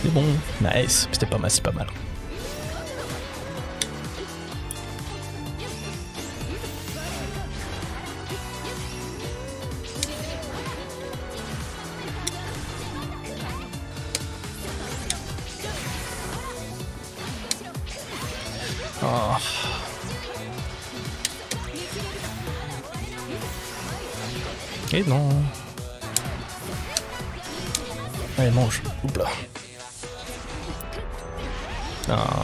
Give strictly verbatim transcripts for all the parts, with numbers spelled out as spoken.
C'est bon, nice, c'était pas mal, c'est pas mal. Oh. Et non. Allez, mange. Oups là. Ah.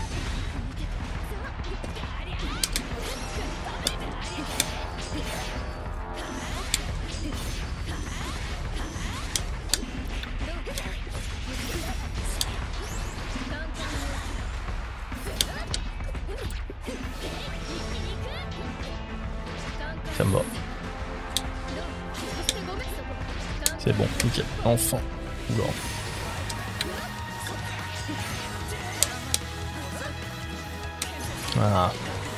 Ça me va. C'est bon, nickel. Enfin. Oula. Voilà.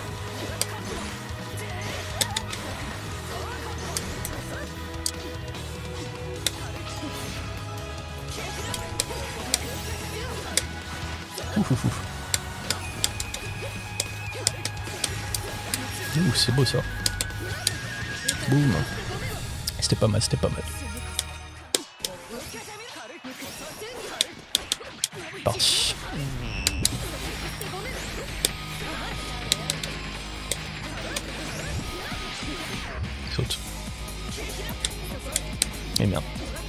Ouf, ouf, ouf. Ouh, c'est beau ça. Boum. C'était pas mal, c'était pas mal. Parti. Saute. Et merde.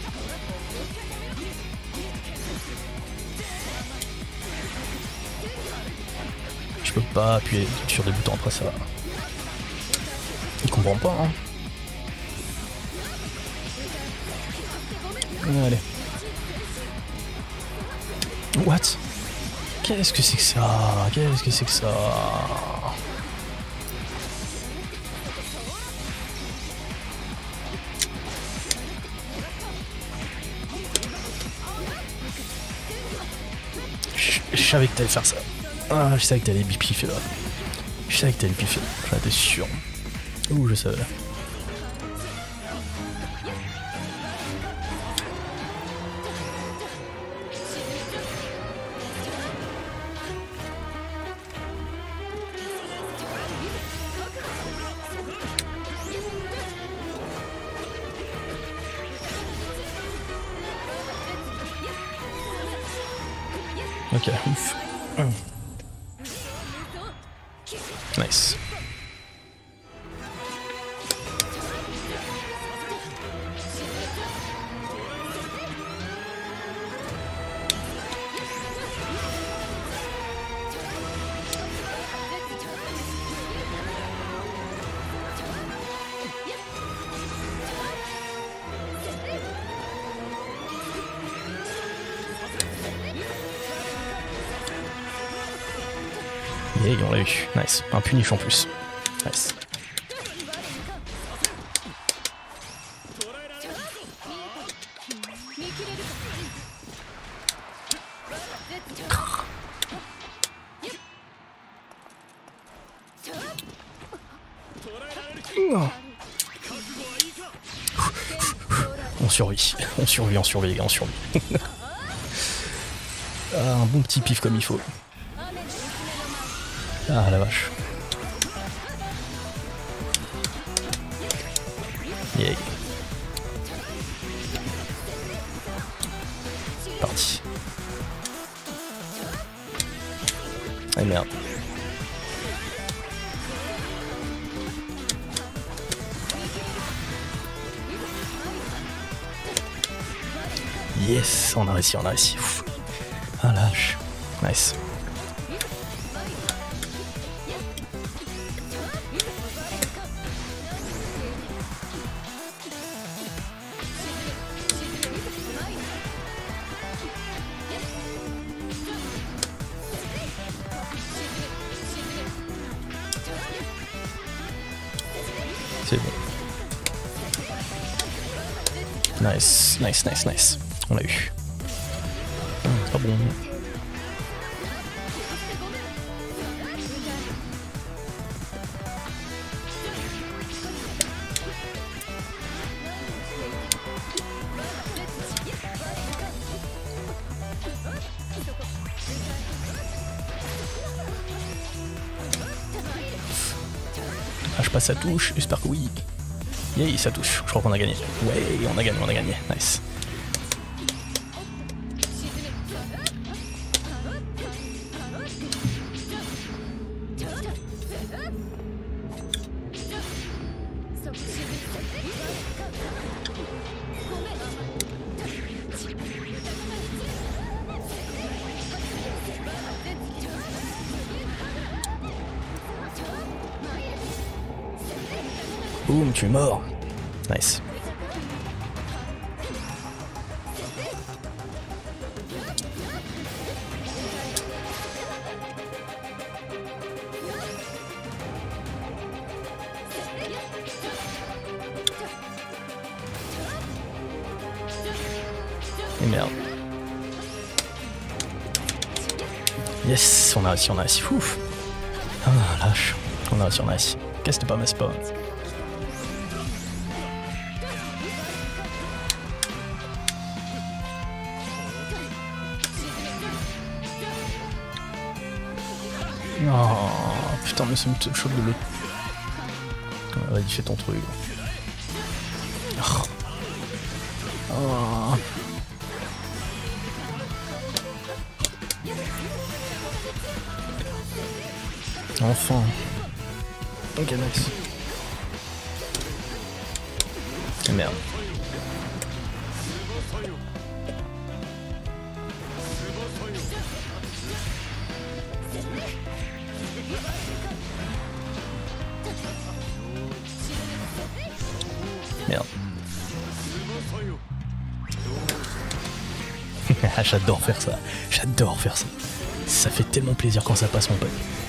Je peux pas appuyer sur des boutons après ça. Il comprend pas, hein. Allez. What? Qu'est-ce que c'est que ça? Qu'est-ce que c'est que ça? Je, je savais que t'allais faire ça. Ah, je savais que t'allais bipiffer là. Je savais que t'allais piffer. J'en étais sûr. Ouh, je savais. Ok, ouf. Nice. Yeah, on l'a eu. Nice. Un punish en plus. Nice. On survit. On survit, on survit, les gars, on survit. Ah, un bon petit pif comme il faut. Ah la vache. Yeah. Parti. Ah merde. Yes, on a réussi, on a réussi. Ouf. Ah lâche. Nice. C'est bon. Nice, nice, nice, nice. On l'a eu. Pas bon. Ah, je passe sa touche, j'espère que oui. Yay, ça touche, je crois qu'on a gagné. Ouais, on a gagné, on a gagné, nice. Boum, tu es mort. Nice. Et merde. Yes, on a réussi, on a réussi. Ouf. Ah, lâche. On a réussi, on a réussi. Qu'est-ce que c'est pas, mais c'est pas. Oh putain, mais ça me choque de l'autre. Vas-y, fais ton truc. Oh. Oh. Enfin. Ok, nice. Et merde. Merde. J'adore faire ça. J'adore faire ça. Ça fait tellement plaisir quand ça passe, mon pote.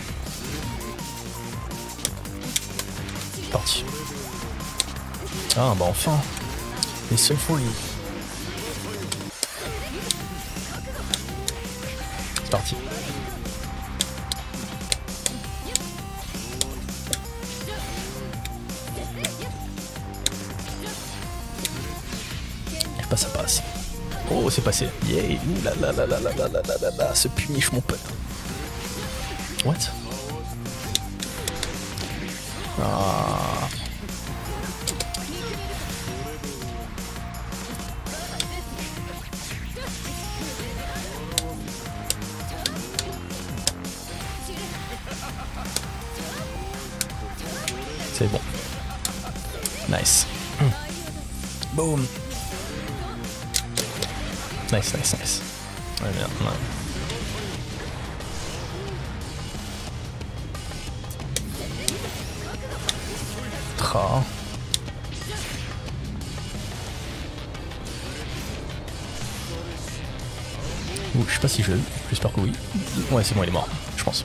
Parti. Ah bah enfin. Les seules folies. C'est parti. Bah ça passe. Oh c'est passé. Yeah. Ouh là là là là là là là là là là. Ce punish mon pote. What? Ah. C'est bon. Nice. Mm. Boom. Nice, nice, nice. Ouais, bien, ouais. Tra. Ouh, je sais pas si je... J'espère que oui. Ouais, c'est bon, il est mort, je pense.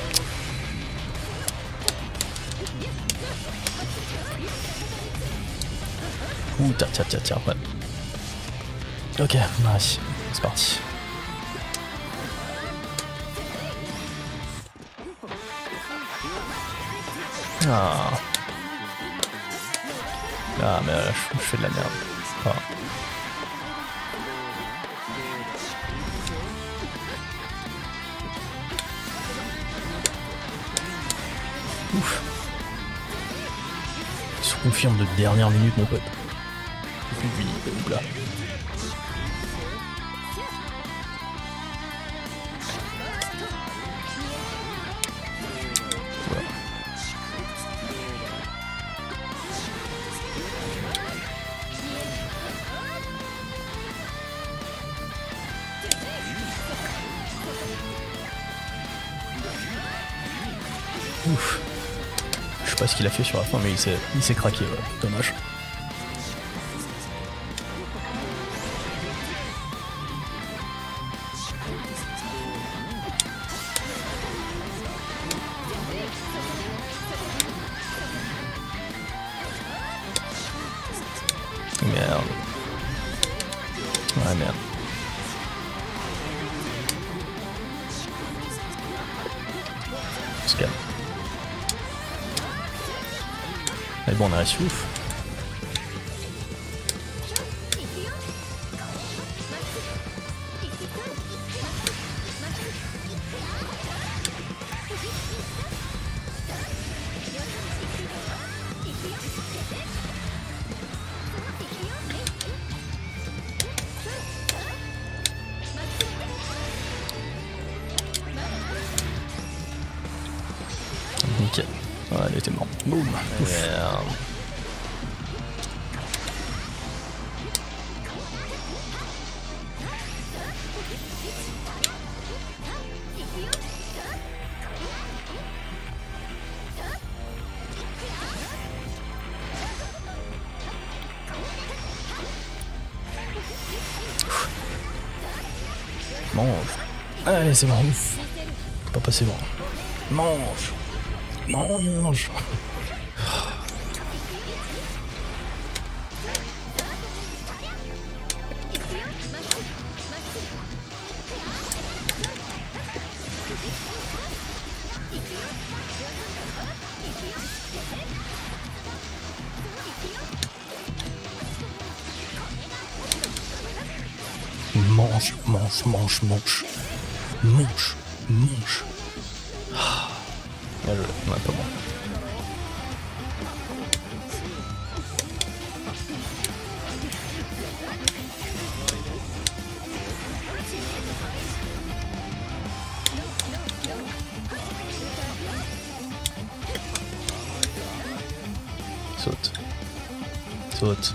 Ouh, tiens, tiens, tiens, tiens, ouais. Ok, nice. C'est parti. Ah. Ah, mais là, je, je fais de la merde. Ah. Ouf. Ils se confirment de dernière minute, mon pote. Et puis, oui, là. Ouf. Je sais pas ce qu'il a fait sur la fin, mais il s'est il s'est craqué, ouais. Dommage. Merde. Ouais, merde. On se calme. Mais bon, on a réussi ouf. Nickel. Ouais, elle était morte. Boum. Merde. Mange. Allez, c'est bon. C'est pas passé bon. Mange. Mange. Mange, mange, mange, mange. Mange, mange. Ah, je... ouais, pas bon. Saute. Saute.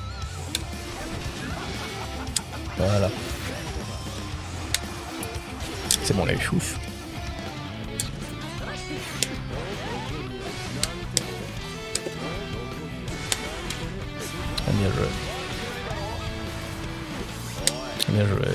Voilà. C'est bon, là, il chouffe. Ah, bien joué. Bien joué.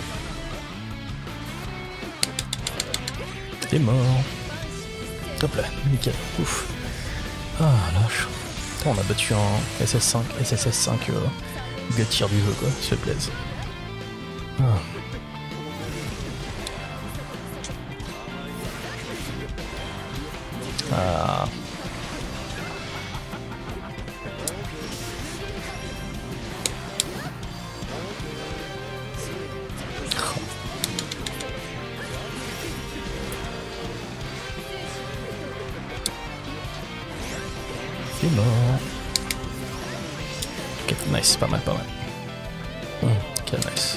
T'es mort. Hop là, nickel. Ouf. Ah, lâche. On a battu un S S cinq, S S S cinq euh, gars tir du jeu, quoi. Ça fait plaisir. Ah. Ah. C'est mort. Ok, nice, pas mal, pas mal. Mmh, ok, nice.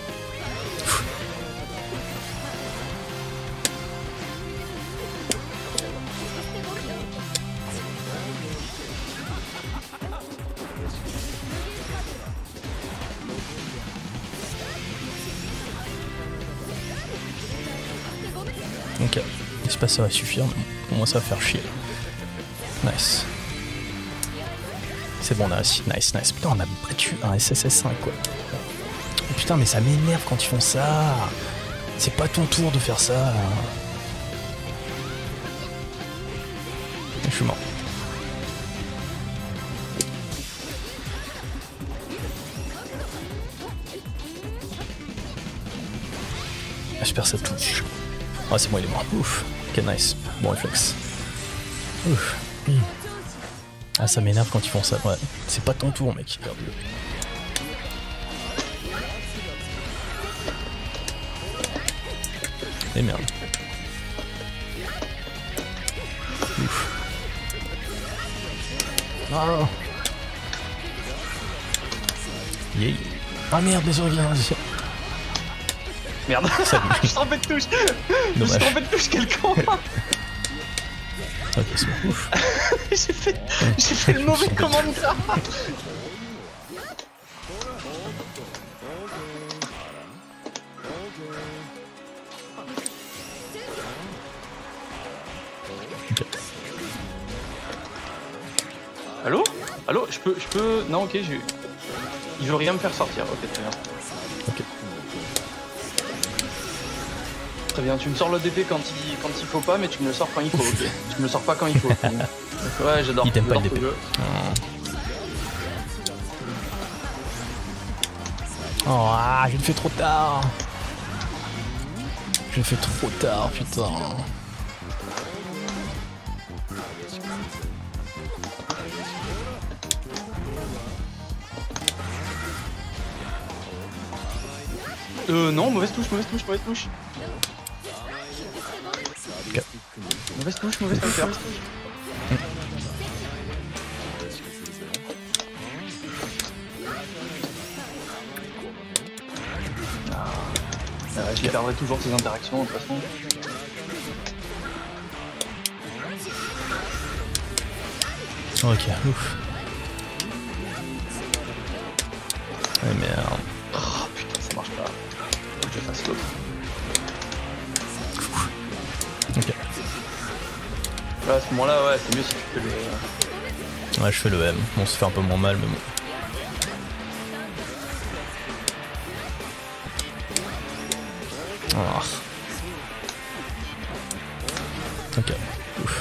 Ok, j'espère que ça va suffire, mais au moins ça va faire chier. Nice. C'est bon, on a réussi. Nice, nice. Putain, on a battu un S S S cinq, quoi. Oh, putain, mais ça m'énerve quand ils font ça. C'est pas ton tour de faire ça. Je suis mort. J'espère que ça touche. Ah, c'est bon, il est mort. Ouf. Ok, nice. Bon réflexe. Ouf. Mmh. Ah, ça m'énerve quand ils font ça. Ouais. C'est pas ton tour, mec. Et merde. Ouf. Oh. Yeah. Ah merde, désolé, viens. Merde, je suis trompé de touche. Je suis trompé de touche, quel con. Ok, c'est bon. Ouf. J'ai fait, j'ai fait le mauvais commandant. Okay. Allô? Allô? Je peux, je peux... Non, ok, je... Il veut rien me faire sortir, ok, très bien. Ok. Très bien, tu me sors le D P quand il, quand il faut pas, mais tu me le sors quand il faut, ok. Tu me le sors pas quand il faut. Ouais, j'adore. Il t'aime pas le D P. Oh, ah, je le fais trop tard. Je le fais trop tard, putain. Euh, non, mauvaise touche, mauvaise touche, mauvaise touche. Okay. Mauvaise touche, mauvaise touche, mauvaise touche. Ah, je okay. perdrai toujours ces interactions de toute façon. Ok, ouf. Ah merde. Oh putain, ça marche pas. Faut que je fasse l'autre. Ok. Là, à ce moment-là, ouais, c'est mieux si tu fais le. Ouais, je fais le M. Bon, ça fait un peu moins mal, mais bon. Ah. Ok. Ouf.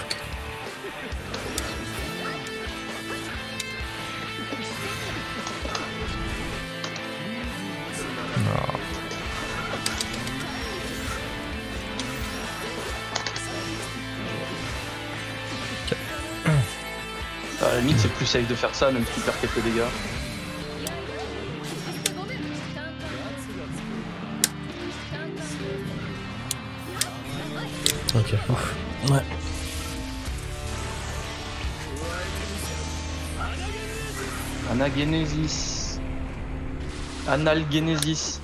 Non. Ok. À la limite, c'est plus safe de faire ça, même si tu perds quelques dégâts. Ok, ouf. Ouais. Anagenesis. Analgenesis.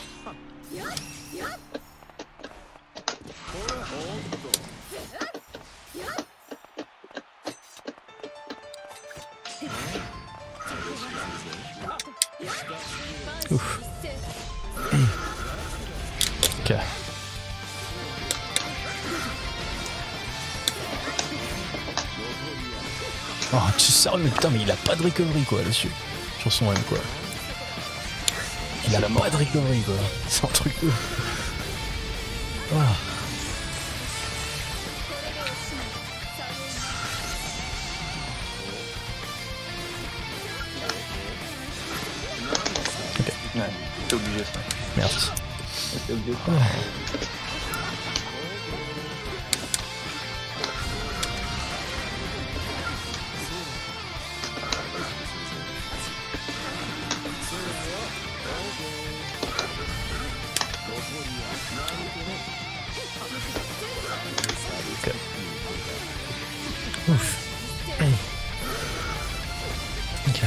Ouf. Ok. Oh, tu sais, mais putain, mais il a pas de recovery quoi là-dessus. Sur son M quoi. Il a la pas mort. de recovery quoi. C'est un truc de. Ah. Ok. Ouais, t'es obligé ça. Merci. T'es obligé ça. Ok. Ouf. Ok.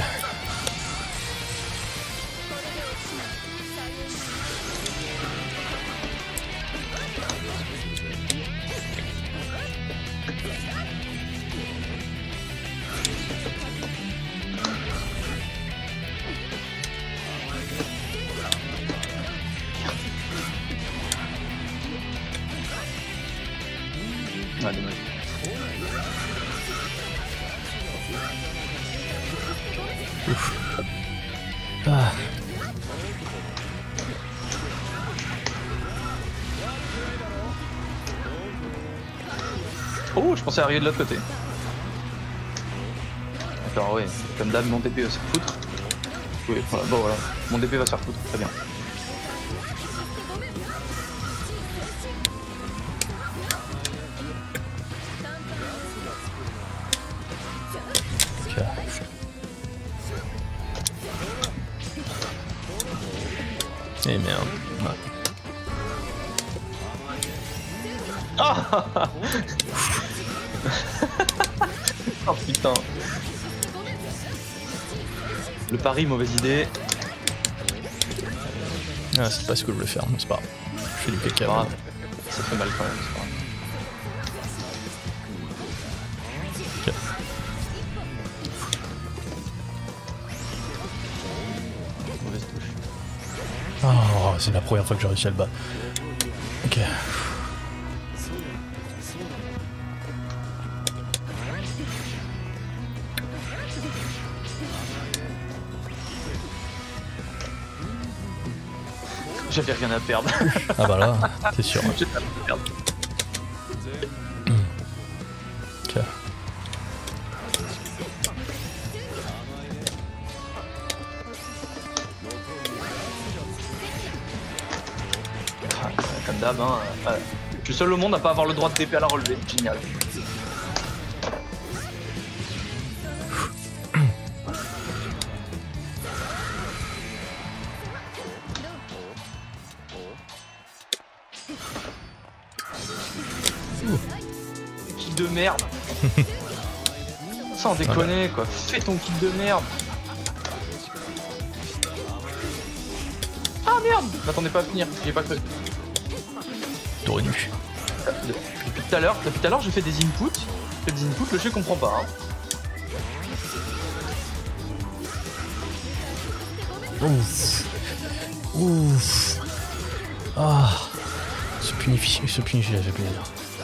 Ah, dommage. Ouf. Ah. Oh, je pensais arriver de l'autre côté. D'accord, ouais. Comme d'hab, mon D P va se faire foutre. Oui, voilà, bon voilà. Mon D P va se faire foutre, très bien. Ok. Eh merde. Ouais. Ah. Oh putain. Le pari, mauvaise idée. Ah, c'est pas ce que je voulais faire, mais c'est pas grave. Je fais du caca. C'est pas grave. Ça fait mal quand même, c'est pas grave. Ok. Mauvaise touche. Oh, c'est la première fois que j'ai réussi à le battre. Ok. J'avais rien à perdre. Ah bah là, c'est sûr. J'avais rien à perdre. Ok. Ah, comme d'hab, hein. euh, Je suis seul au monde à pas avoir le droit de D P à la relevée. Génial. Kill de merde. Sans déconner quoi. Fais ton kill de merde. Ah merde. M'attendais pas à finir. J'ai pas cru. T'aurais dû. Depuis tout à l'heure, depuis tout à l'heure, je fais des inputs. Je fais des inputs, le jeu comprend pas. Hein. Ouf. Ouf. Ah. Ce punifié, ce punifié, j'ai plaisir.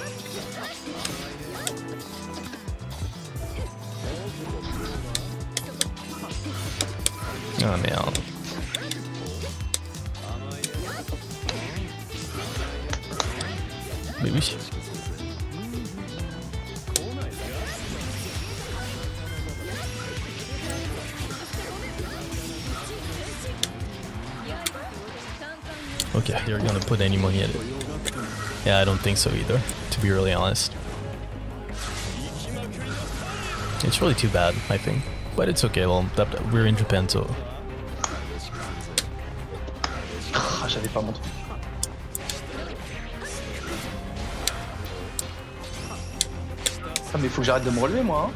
Ah merde. Mais oui. Okay, you're gonna put any money at it. Yeah, I don't think so either, to be really honest. It's really too bad, I think. But it's okay, well, that, we're in Japan, so... Ah, j'avais pas mon truc. Ah mais faut que j'arrête de me relever moi hein.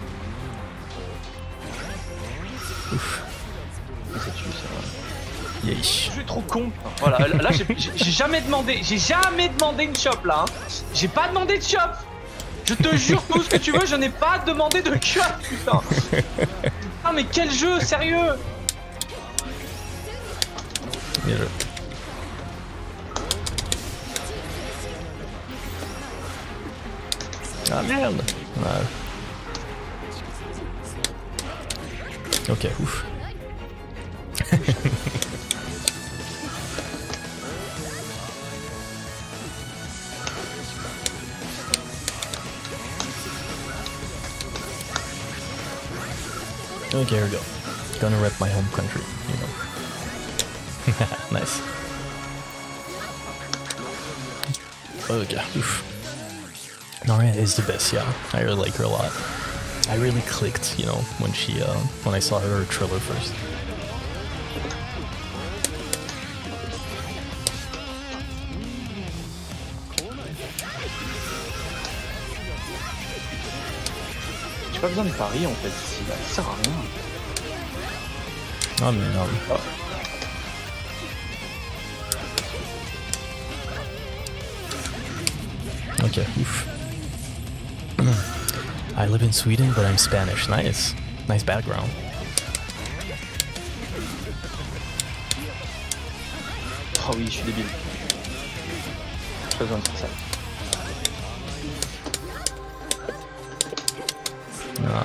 Ouf. Ça tue ça. Yeah. Je suis trop con. Voilà, là j'ai jamais demandé, j'ai jamais demandé une shop là. Hein. J'ai pas demandé de shop. Je te jure tout ce que tu veux, je n'ai pas demandé de shop, putain. Ah mais quel jeu, sérieux. Bien joué. Ah merde. Ouais. Ok, ouf. Okay, here we go. Gonna rep my home country, you know. Nice. Okay, oof. Naria is the best, yeah. I really like her a lot. I really clicked, you know, when she, uh, when I saw her trailer first. J'ai pas besoin de pari en fait ici, là. Ça sert à rien. Oh mais non. Oh. Okay, oof. I live in Sweden, but I'm Spanish. Nice. Nice background. Oh oui, je suis débile. J'ai pas besoin de faire ça. Ah.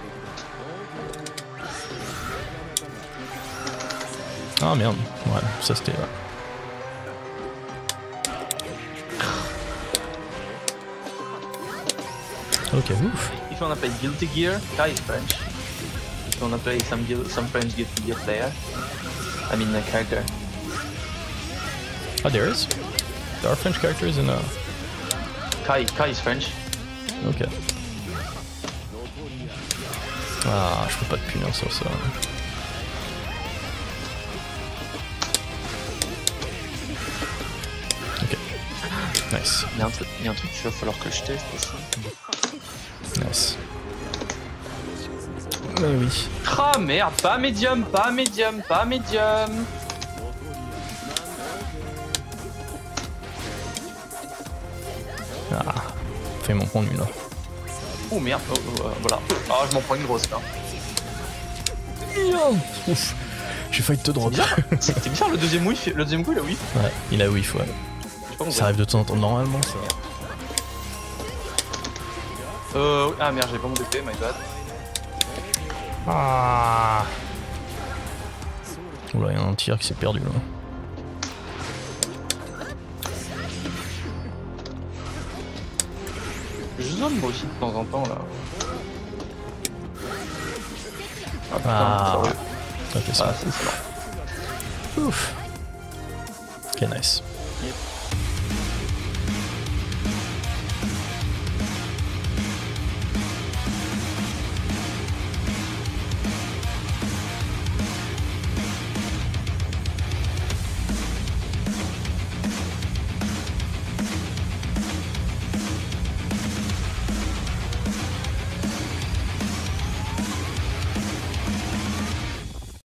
Oh merde. Ouais, ça c'était... Okay, oof. If you wanna play Guilty Gear, Kai is French. If you wanna play some some French Guilty Gear player, I mean a character. Oh, there is? There are French characters in uh... Kai, Kai is French. Ok. Ah, je peux pas te punir sur ça. Ok. Nice. Il y a un truc, il y a un truc qu'il va falloir que je teste aussi. Nice. Oui, oui. Ah merde, pas médium, pas médium, pas médium. Ah, fais mon contenu là. Oh merde, oh, oh, voilà. Ah, je m'en prends une grosse là. Ouf, j'ai failli te drop. C'était bizarre, le deuxième whiff, le deuxième coup il a whiff. Ouais, il a whiff, ouais. Ça arrive de temps en temps, normalement ça. Euh, ah merde, j'avais pas mon D P, my bad. Ah. Oula, il y a un tir qui s'est perdu là. Je zone moi aussi de temps en temps là. Ah, putain, Ah, sérieux. ok, ça Ah, va. c'est ça. Ouf. Ok, nice. Yep.